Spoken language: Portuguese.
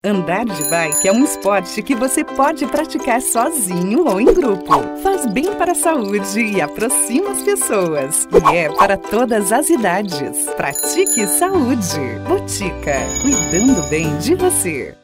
Andar de bike é um esporte que você pode praticar sozinho ou em grupo. Faz bem para a saúde e aproxima as pessoas. E é para todas as idades. Pratique saúde. Botica, cuidando bem de você.